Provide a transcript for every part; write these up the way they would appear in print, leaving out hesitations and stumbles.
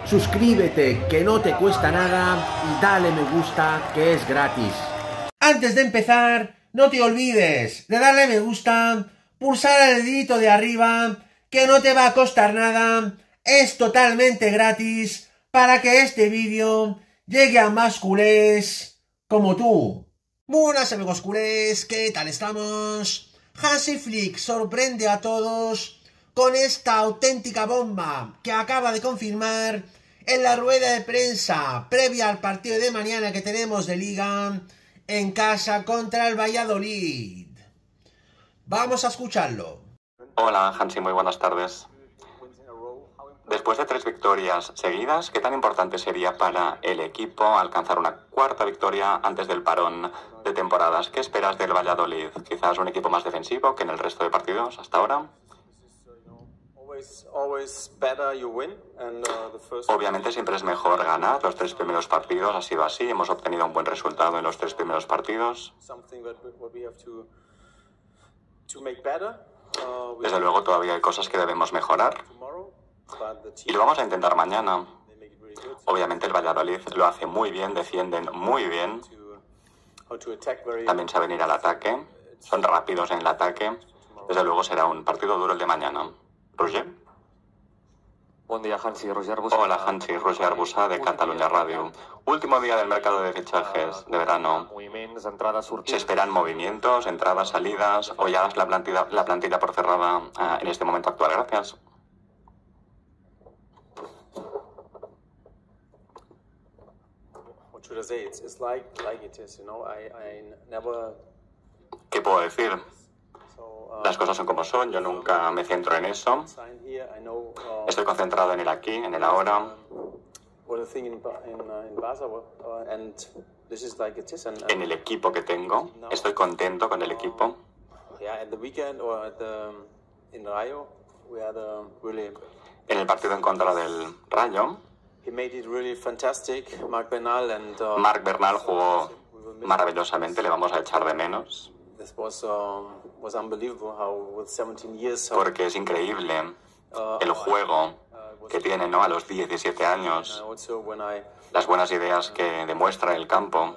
suscríbete, que no te cuesta nada, y dale me gusta, que es gratis. Antes de empezar, no te olvides de darle me gusta, pulsar el dedito de arriba, que no te va a costar nada, es totalmente gratis, para que este vídeo llegue a más culés como tú. Buenas amigos culés, ¿qué tal estamos? Hansi Flick sorprende a todos con esta auténtica bomba que acaba de confirmar en la rueda de prensa previa al partido de mañana que tenemos de Liga en casa contra el Valladolid. Vamos a escucharlo. Hola Hansi, muy buenas tardes. Después de 3 victorias seguidas, ¿qué tan importante sería para el equipo alcanzar una 4ª victoria antes del parón de temporadas? ¿Qué esperas del Valladolid? ¿Quizás un equipo más defensivo que en el resto de partidos hasta ahora? Obviamente siempre es mejor ganar. Los 3 primeros partidos ha sido así. Hemos obtenido un buen resultado en los 3 primeros partidos. Desde luego todavía hay cosas que debemos mejorar. Y lo vamos a intentar mañana. Obviamente el Valladolid lo hace muy bien, defienden muy bien. También saben ir al ataque. Son rápidos en el ataque. Desde luego será un partido duro el de mañana. ¿Roger? Buen día, Hansi. Roger Busa. Hola, Hansi. Roger Busa, de Catalunya Radio. Último día del mercado de fichajes de verano. ¿Se esperan movimientos, entradas, salidas, o ya es la plantilla por cerrada en este momento actual? Gracias. ¿Qué puedo decir? Las cosas son como son, yo nunca me centro en eso. Estoy concentrado en el aquí, en el ahora. En el equipo que tengo, estoy contento con el equipo. En el partido en contra del Rayo, Marc Bernal jugó maravillosamente, le vamos a echar de menos. Porque es increíble el juego que tiene, ¿no? A los 17 años, las buenas ideas que demuestra en el campo.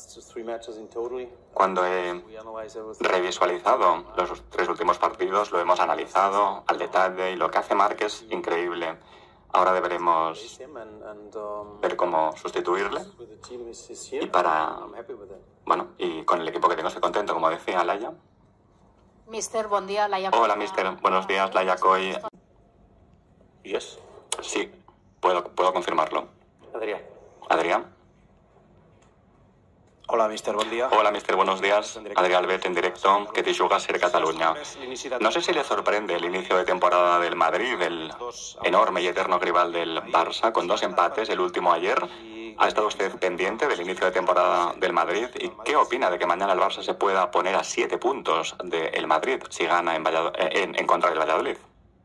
Cuando he revisualizado los 3 últimos partidos, lo hemos analizado al detalle y lo que hace Marc es increíble. Ahora deberemos ver cómo sustituirle y con el equipo que tengo estoy contento, como decía Laia. Mister, buen día, Laia. Hola, Mister. Buenos días, Laia Coy. Yes. Sí, puedo confirmarlo. Adrián. Hola, Mister, buen día. Hola, Mister, buenos días. Adrián Albet en directo, que te juga ser Catalunya. No sé si le sorprende el inicio de temporada del Madrid, el enorme y eterno rival del Barça, con 2 empates, el último ayer. ¿Ha estado usted pendiente del inicio de temporada del Madrid? ¿Y qué opina de que mañana el Barça se pueda poner a 7 puntos del Madrid si gana en contra del Valladolid?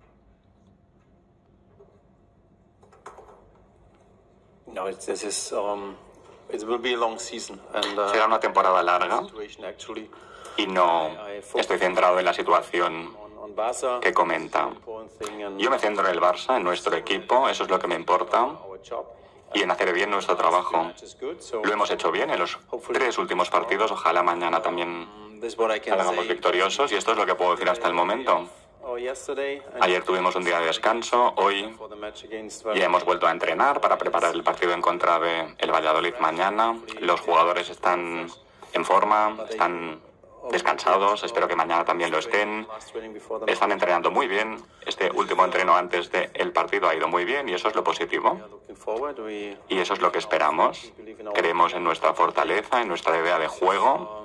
No, it will be a long season Será una temporada larga y no estoy centrado en la situación que comenta. Yo me centro en el Barça, en nuestro equipo, eso es lo que me importa, y en hacer bien nuestro trabajo. Lo hemos hecho bien en los 3 últimos partidos, ojalá mañana también salgamos victoriosos, y esto es lo que puedo decir hasta el momento. Ayer tuvimos un día de descanso, hoy ya hemos vuelto a entrenar para preparar el partido en contra del Valladolid mañana. Los jugadores están en forma, están descansados, espero que mañana también lo estén. Están entrenando muy bien, este último entreno antes del partido ha ido muy bien y eso es lo positivo. Y eso es lo que esperamos. Creemos en nuestra fortaleza, en nuestra idea de juego.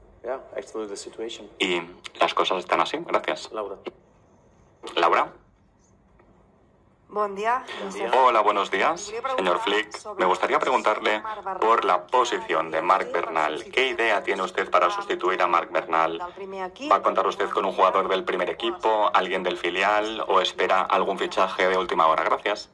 Y las cosas están así, gracias. Laura. Buen día. Hola, buenos días, señor Flick. Me gustaría preguntarle por la posición de Marc Bernal. ¿Qué idea tiene usted para sustituir a Marc Bernal? ¿Va a contar usted con un jugador del primer equipo, alguien del filial o espera algún fichaje de última hora? Gracias.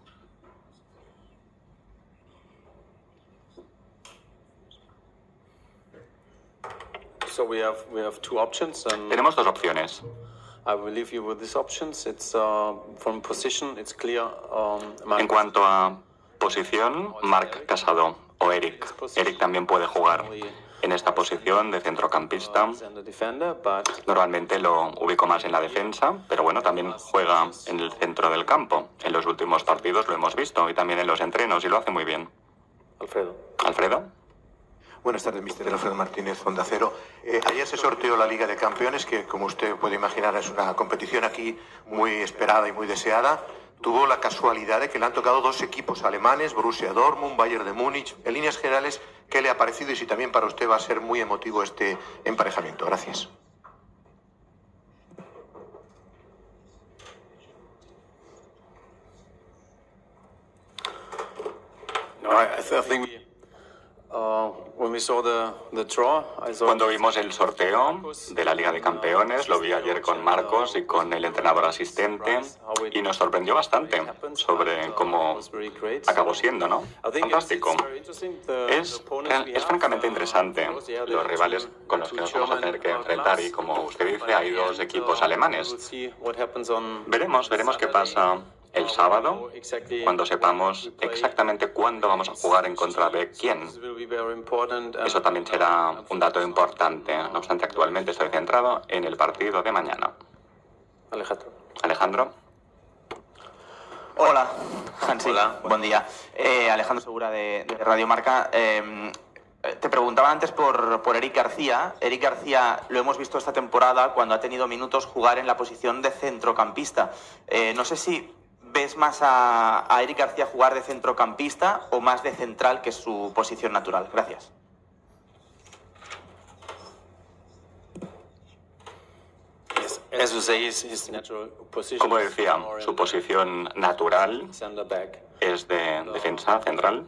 Tenemos 2 opciones. En cuanto a posición, Marc Casado o Eric. Eric también puede jugar en esta posición de centrocampista. Normalmente lo ubico más en la defensa, pero bueno, también juega en el centro del campo. En los últimos partidos lo hemos visto y también en los entrenos y lo hace muy bien. Alfredo. Buenas tardes, mister Alfredo Martínez, Onda Cero. Ayer se sorteó la Liga de Campeones, que como usted puede imaginar es una competición aquí muy esperada y muy deseada. Tuvo la casualidad de que le han tocado dos equipos alemanes, Borussia Dortmund, Bayern de Múnich. En líneas generales, ¿qué le ha parecido y si también para usted va a ser muy emotivo este emparejamiento? Gracias. Cuando vimos el sorteo de la Liga de Campeones, lo vi ayer con Marcos y con el entrenador asistente y nos sorprendió bastante sobre cómo acabó siendo, ¿no? Fantástico. Es francamente interesante los rivales con los que nos vamos a tener que enfrentar y como usted dice, hay dos equipos alemanes. Veremos qué pasa el sábado, cuando sepamos exactamente cuándo vamos a jugar en contra de quién. Eso también será un dato importante. No obstante, actualmente estoy centrado en el partido de mañana. Alejandro. Hola, Hansi. Hola. Buen día. Alejandro Segura de Radio Marca. Te preguntaba antes por Eric García. Eric García lo hemos visto esta temporada cuando ha tenido minutos jugar en la posición de centrocampista. No sé si ves más a Eric García jugar de centrocampista o más de central, que es su posición natural. Gracias. Como decía, su posición natural es de defensa central.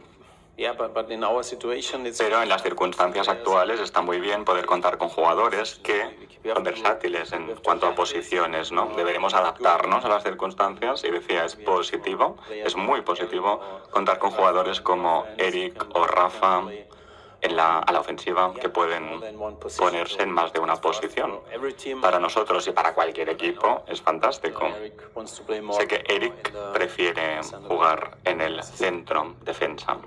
Pero en las circunstancias actuales está muy bien poder contar con jugadores que son versátiles en cuanto a posiciones, ¿no? Deberemos adaptarnos a las circunstancias y decía, es positivo, es muy positivo contar con jugadores como Eric o Rafa a la ofensiva que pueden ponerse en más de una posición. Para nosotros y para cualquier equipo es fantástico. Sé que Eric prefiere jugar en el centro defensa.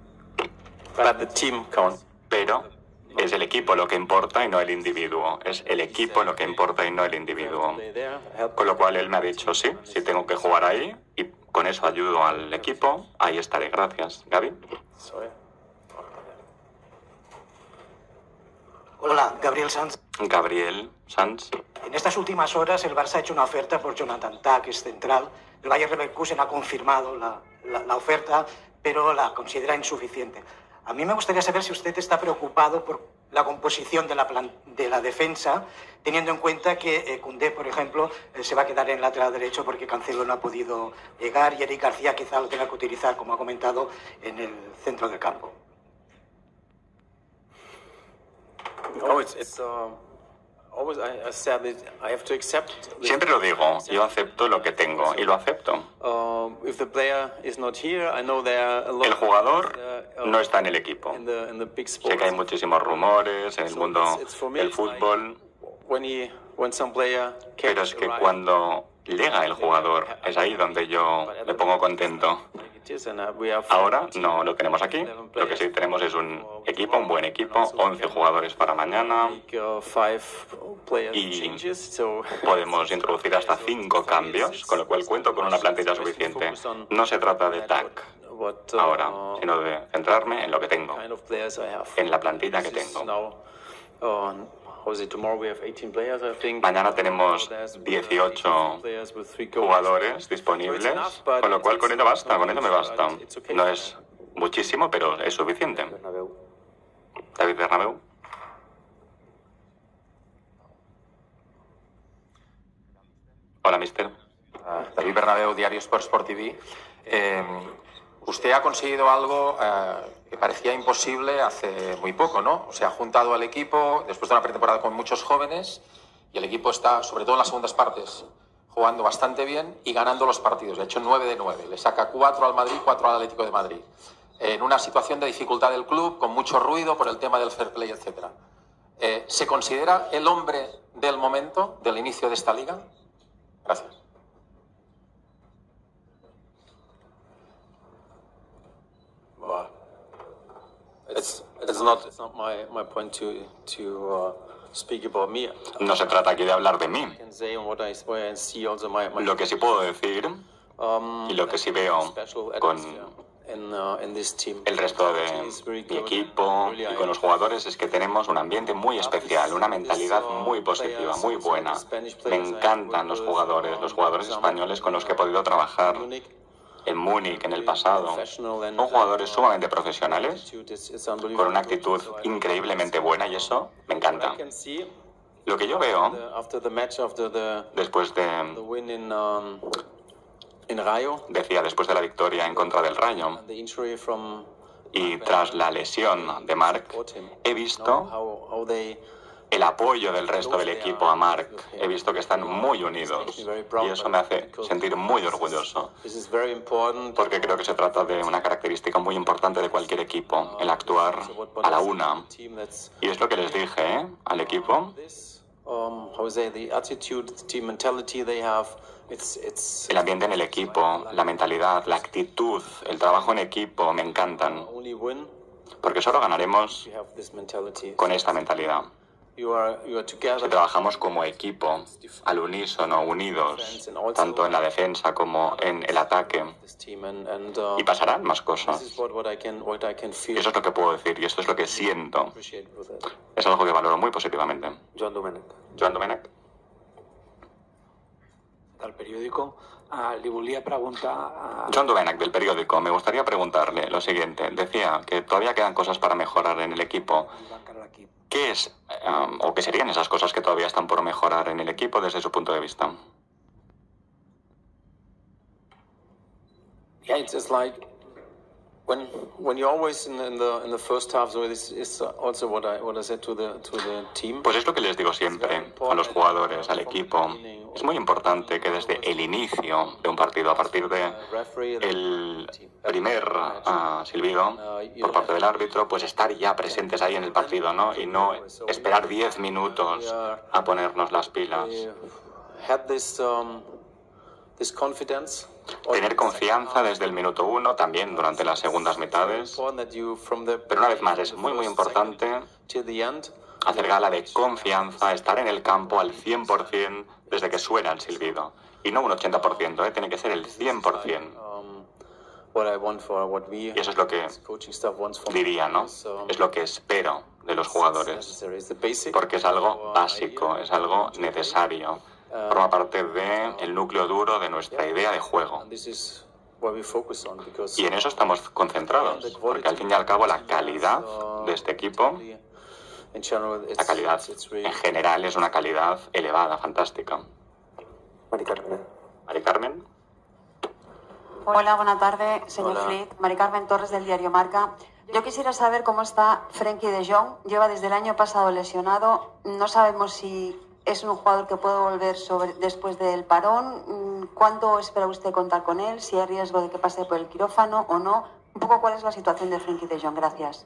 Pero es el equipo lo que importa y no el individuo. Es el equipo lo que importa y no el individuo. Con lo cual él me ha dicho, sí, si tengo que jugar ahí y con eso ayudo al equipo, ahí estaré. Gracias. Gaby. Hola, Gabriel Sanz. Gabriel Sanz. En estas últimas horas el Barça ha hecho una oferta por Jonathan Tah, que es central. El Bayer Leverkusen ha confirmado la oferta, pero la considera insuficiente. A mí me gustaría saber si usted está preocupado por la composición de la defensa, teniendo en cuenta que Koundé, por ejemplo, se va a quedar en lateral derecho porque Cancelo no ha podido llegar y Eric García quizá lo tenga que utilizar, como ha comentado, en el centro del campo. Siempre lo digo, yo acepto lo que tengo y lo acepto. El jugador no está en el equipo. Sé que hay muchísimos rumores en el mundo del fútbol, pero es que cuando llega el jugador es ahí donde yo me pongo contento. Ahora no lo tenemos aquí. Lo que sí tenemos es un equipo, un buen equipo, 11 jugadores para mañana y podemos introducir hasta 5 cambios, con lo cual cuento con una plantilla suficiente. No se trata de TAC ahora, sino de centrarme en lo que tengo, en la plantilla que tengo. Mañana tenemos 18 jugadores disponibles, con lo cual con ello basta, con ello me basta. No es muchísimo, pero es suficiente. David Bernabéu. Hola, mister. David Bernabéu, Diario Sport TV. Usted ha conseguido algo que parecía imposible hace muy poco, ¿no? O sea, ha juntado al equipo después de una pretemporada con muchos jóvenes y el equipo está, sobre todo en las segundas partes, jugando bastante bien y ganando los partidos. Ha hecho 9 de 9. Le saca 4 al Madrid, 4 al Atlético de Madrid. En una situación de dificultad del club, con mucho ruido por el tema del fair play, etc. ¿Se considera el hombre del momento, del inicio de esta liga? Gracias. it's not my point to speak about me. No se trata aquí de hablar de mí. I can say what I see also my Lo que sí puedo decir y lo que sí veo con in this team. el resto de mi equipo y con los jugadores es que tenemos un ambiente muy especial, una mentalidad muy positiva, muy buena. Me encantan los jugadores españoles con los que he podido trabajar en Múnich en el pasado. Son jugadores sumamente profesionales, con una actitud increíblemente buena y eso me encanta. Lo que yo veo después después de la victoria en contra del Rayo y tras la lesión de Marc, he visto el apoyo del resto del equipo a Marc. He visto que están muy unidos y eso me hace sentir muy orgulloso, porque creo que se trata de una característica muy importante de cualquier equipo, el actuar a la una. Y es lo que les dije al equipo. El ambiente en el equipo, la mentalidad, la actitud, el trabajo en equipo me encantan, porque solo ganaremos con esta mentalidad. Si trabajamos como equipo, al unísono, unidos, tanto en la defensa como en el ataque, y pasarán más cosas. Y eso es lo que puedo decir, y esto es lo que siento. Es algo que valoro muy positivamente. Joan Domènech. Joan Domènech. Del periódico, li volia preguntar... Joan Domènech, del periódico, me gustaría preguntarle lo siguiente. Decía que todavía quedan cosas para mejorar en el equipo. ¿Qué es, o qué serían esas cosas que todavía están por mejorar en el equipo desde su punto de vista? Yeah, it's like when you're always in the first half, so this is also what I said to the team. Pues es lo que les digo siempre a los jugadores, al equipo. Es muy importante que desde el inicio de un partido, a partir de el primer silbido por parte del árbitro, pues estar ya presentes ahí en el partido, ¿no? Y no esperar 10 minutos a ponernos las pilas. Tener confianza desde el minuto 1, también durante las segundas mitades. Pero una vez más, es muy importante hacer gala de confianza, estar en el campo al 100% desde que suena el silbido. Y no un 80%, tiene que ser el 100%. Y eso es lo que diría, ¿no? Es lo que espero de los jugadores. Porque es algo básico, es algo necesario. Forma parte del núcleo duro de nuestra idea de juego. Y en eso estamos concentrados, porque al fin y al cabo la calidad de este equipo, la calidad en general es una calidad elevada, fantástica. Mari Carmen. Hola, buenas tardes, señor Flick. Mari Carmen Torres, del diario Marca. Yo quisiera saber cómo está Frenkie de Jong. Lleva desde el año pasado lesionado. No sabemos si es un jugador que puede volver después del parón. ¿Cuándo espera usted contar con él? Si hay riesgo de que pase por el quirófano o no. Un poco cuál es la situación de Frenkie de Jong. Gracias.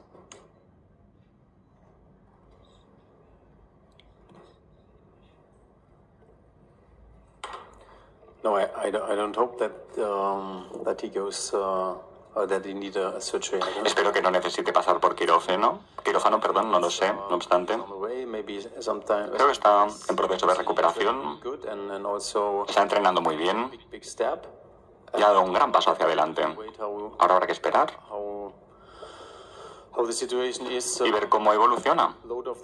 No, I don't hope that he goes that he need a surgery. Espero que no necesite pasar por quirófano, perdón, no lo sé, no obstante. Creo que está en proceso de recuperación, está entrenando muy bien y ha dado un gran paso hacia adelante. Ahora habrá que esperar y ver cómo evoluciona.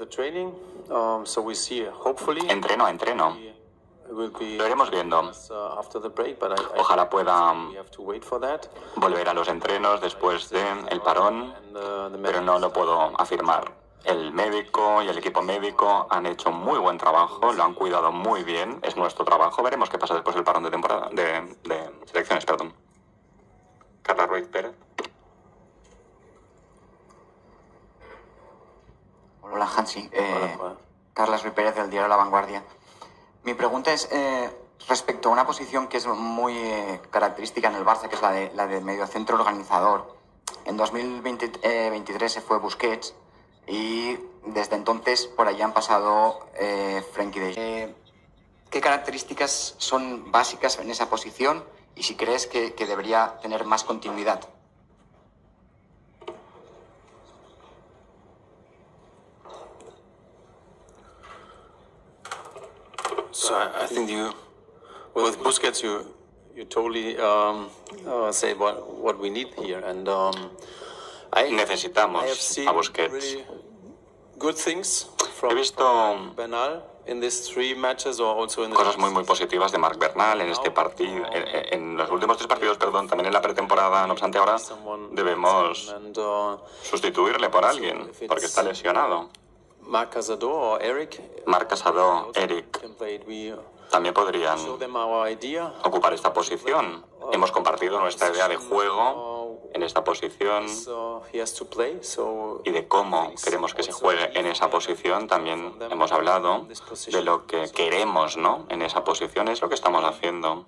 Entreno a entreno. Lo iremos viendo. Ojalá pueda volver a los entrenos después del parón, pero no lo puedo afirmar. El médico y el equipo médico han hecho muy buen trabajo, lo han cuidado muy bien, es nuestro trabajo. Veremos qué pasa después del parón de temporada, de selecciones, perdón. Carla Ruiz Pérez. Hola, Hansi. Carla Ruiz Pérez, del diario La Vanguardia. Mi pregunta es respecto a una posición que es muy característica en el Barça, que es la de mediocentro organizador. En 2023 se fue Busquets y desde entonces por allá han pasado Frenkie de Jong. ¿Qué características son básicas en esa posición y si crees que debería tener más continuidad? So I think with Busquets, you totally say what we need here, and Necesitamos a Busquets. He visto cosas muy positivas de Marc Bernal en este partido, en los últimos 3 partidos, perdón, también en la pretemporada. No obstante, ahora debemos sustituirle por alguien, porque está lesionado. Marc Casado, Eric, también podrían ocupar esta posición. Hemos compartido nuestra idea de juego en esta posición y de cómo queremos que se juegue en esa posición. También hemos hablado de lo que queremos, ¿no?, en esa posición. Es lo que estamos haciendo.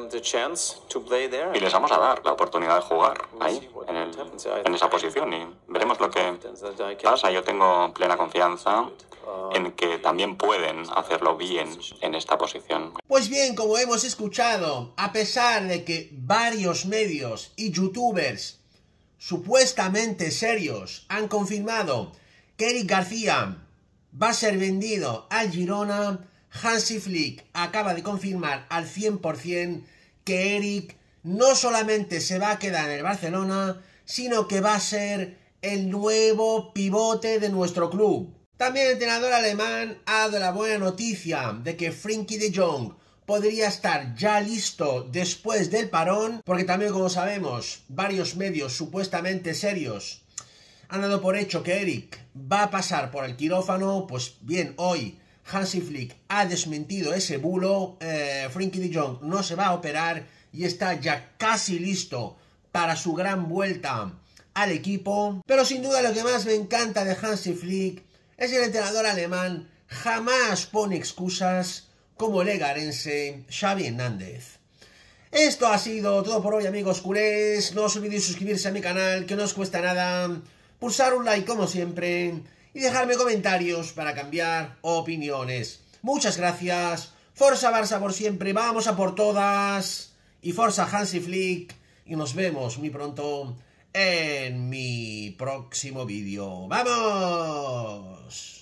Y les vamos a dar la oportunidad de jugar ahí, en esa posición, y veremos lo que pasa. Yo tengo plena confianza en que también pueden hacerlo bien en esta posición. Pues bien, como hemos escuchado, a pesar de que varios medios y youtubers supuestamente serios han confirmado que Eric García va a ser vendido al Girona, Hansi Flick acaba de confirmar al 100% que Eric no solamente se va a quedar en el Barcelona, sino que va a ser el nuevo pivote de nuestro club. También el entrenador alemán ha dado la buena noticia de que Frenkie de Jong podría estar ya listo después del parón, porque también, como sabemos, varios medios supuestamente serios han dado por hecho que Eric va a pasar por el quirófano. Pues bien, hoy Hansi Flick ha desmentido ese bulo. Frenkie de Jong no se va a operar y está ya casi listo para su gran vuelta al equipo. Pero sin duda lo que más me encanta de Hansi Flick es que el entrenador alemán jamás pone excusas, como el egarense Xavi Hernández. Esto ha sido todo por hoy, amigos culés. No os olvidéis suscribirse a mi canal, que no os cuesta nada, pulsar un like como siempre y dejarme comentarios para cambiar opiniones. Muchas gracias. Forza Barça por siempre, vamos a por todas. Y Forza Hansi Flick. Y nos vemos muy pronto en mi próximo vídeo. ¡Vamos!